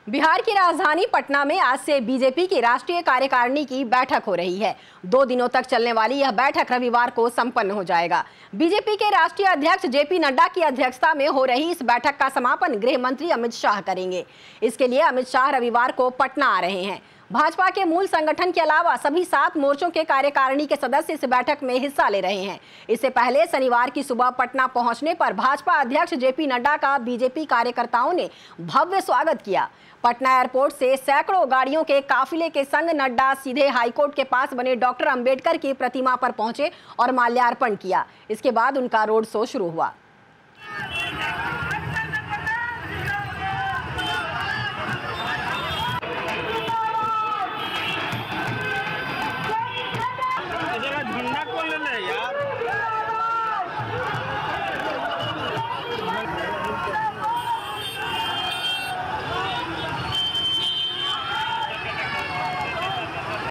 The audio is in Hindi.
बिहार की राजधानी पटना में आज से बीजेपी की राष्ट्रीय कार्यकारिणी की बैठक हो रही है। 2 दिनों तक चलने वाली यह बैठक रविवार को संपन्न हो जाएगा। बीजेपी के राष्ट्रीय अध्यक्ष जेपी नड्डा की अध्यक्षता में हो रही इस बैठक का समापन गृह मंत्री अमित शाह करेंगे। इसके लिए अमित शाह रविवार को पटना आ रहे हैं। भाजपा के मूल संगठन के अलावा सभी 7 मोर्चों के कार्यकारिणी के सदस्य इस बैठक में हिस्सा ले रहे हैं। इससे पहले शनिवार की सुबह पटना पहुंचने पर भाजपा अध्यक्ष जेपी नड्डा का बीजेपी कार्यकर्ताओं ने भव्य स्वागत किया। पटना एयरपोर्ट से सैकड़ों गाड़ियों के काफिले के संग नड्डा सीधे हाईकोर्ट के पास बने डॉक्टर अंबेडकर की प्रतिमा पर पहुंचे और माल्यार्पण किया। इसके बाद उनका रोड शो शुरू हुआ।